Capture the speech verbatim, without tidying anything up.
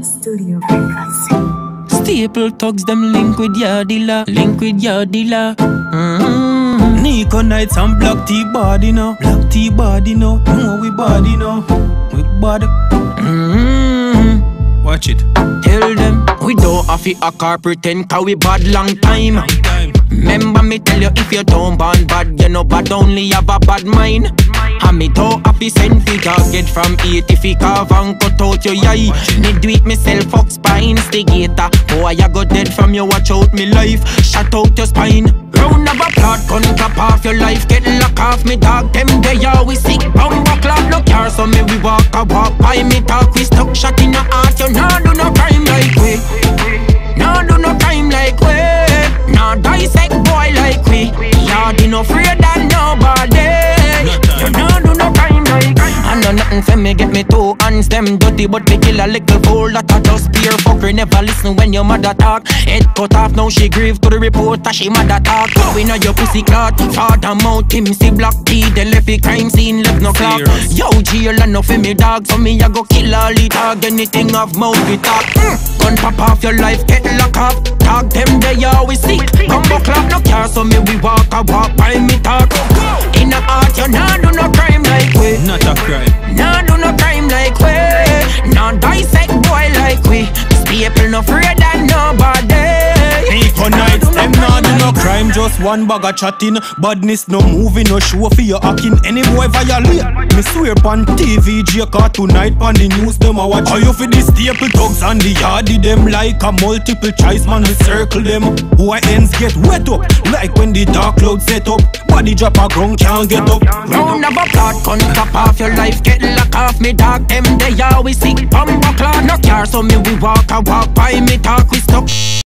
Studio Frequency. Staple thugs them link with your dealer, link with your dealer. Mm-hmm. Nico Nights and Black Tea body now, Black Tea body now. No, we body now, we body. Mm-hmm. Watch it. Tell them we don't have to act or pretend, cause we bad long time. Long time. Remember me tell you, if you don't born bad, you know bad only have a bad mind. And me don't have to send figure, get from eight if you carve and cut out your eye. Me do it myself, fuck spine instigator. Boy, I got dead from you, watch out me life. Shut out your spine. Round of a plot, gun cap off your life. Get lock off me dog, them they always sick. Bumper clap, no car, so me we walk a walk by me talk. We stuck shot in your heart, you nah do no crime like we. Nah do no crime like we. Nah dissect boy like we. Yard in no afraid that nobody. You nah do no crime like we. I know nothing for me, get me two hands them dirty, but me kill a little fool that I just peer fucker. Never listen when your mother talk. Head cut off, now she grieve to the reporter, she mother talk. We know your pussy clot, father mouth him see Black Tea. They left the crime scene, left no clock. Yo, jail and no for me dog, so me I go kill all the dog. Anything of mouth we talk. mm. Gun pop off your life, get lock off. Dog them they always sick. Bumbo clap no car, so me we walk a walk by me talk. In a heart you nah do no crime like we. Not a crime. Nah do no crime like we. Nah dissect boy like we. Staple no afraid that nobody. Nico Nights, them nah do no crime, just one bag of chatting. Badness no moving, no show for your hacking. Any boy violate, me swear pon T V, J-Car tonight pon the news, them a watch. How you for the staple thugs and the yardy, them like a multiple choice man, we circle them. Who ends get wet up, like when the dark cloud set up. Body drop a ground, can't get up. Round of a plot, gun cap off your life, get lock off me dog. Them they always sick, bumbo clad, no car, so me we walk a walk by me talk, we stuck.